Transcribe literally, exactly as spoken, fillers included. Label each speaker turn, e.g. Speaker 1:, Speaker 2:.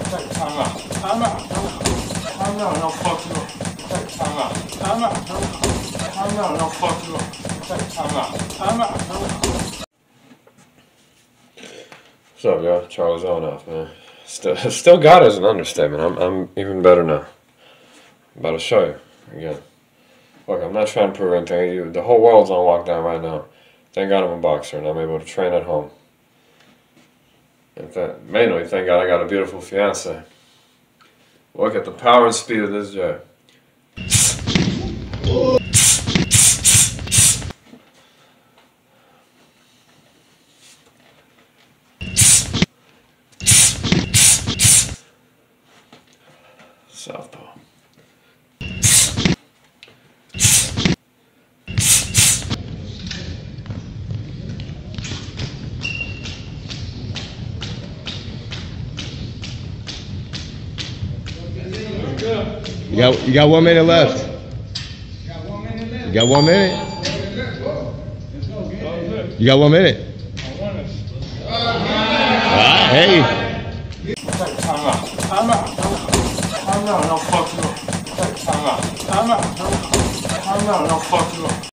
Speaker 1: Hey, time out. Time out. Time out. No fucking up. Hey, time out. Time out. Time out. No fucking up. Hey, time out. Time out. What's up, y'all? Charlie Zelenoff, man. Still, still got it as an understatement. I'm, I'm even better now. I'm about to show you again. Look, I'm not trying to prove anything. You, the whole world's on lockdown right now. Thank God I'm a boxer and I'm able to train at home. And th mainly, thank God I got a beautiful fiance. Look at the power and speed of this jet. Southpaw.
Speaker 2: You got, you got one minute left. You got one minute? You got one minute? Ah, hey.
Speaker 1: Time out. Time out. Time out. No fucking up. Time out. Time out. Time out. No fucking up.